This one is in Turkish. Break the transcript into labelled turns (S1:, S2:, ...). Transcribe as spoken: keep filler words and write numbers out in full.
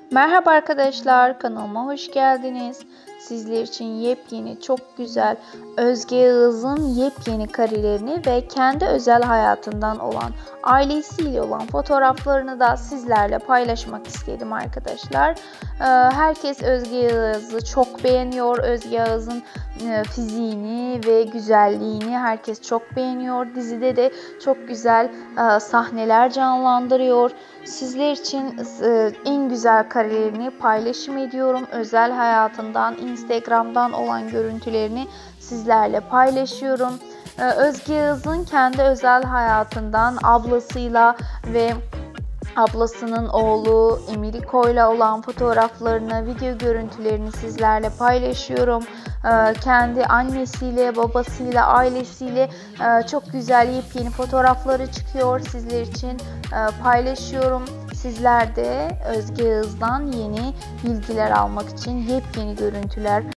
S1: Merhaba arkadaşlar, kanalıma hoş geldiniz. Sizler için yepyeni, çok güzel Özge Yağız'ın yepyeni karelerini ve kendi özel hayatından olan, ailesiyle olan fotoğraflarını da sizlerle paylaşmak istedim arkadaşlar. Ee, Herkes Özge Yağız'ı çok beğeniyor. Özge Yağız'ın e, fiziğini ve güzelliğini herkes çok beğeniyor. Dizide de çok güzel e, sahneler canlandırıyor. Sizler için e, en güzel karelerini paylaşım ediyorum. Özel hayatından, Instagram'dan olan görüntülerini sizlerle paylaşıyorum. Ee, Özge Yağız'ın kendi özel hayatından ablasıyla ve ablasının oğlu Emiriko ile olan fotoğraflarını, video görüntülerini sizlerle paylaşıyorum. Ee, kendi annesiyle, babasıyla, ailesiyle e, çok güzel yepyeni fotoğrafları çıkıyor. Sizler için e, paylaşıyorum. Sizler de Özge Yağız'dan yeni bilgiler almak için, yepyeni görüntüler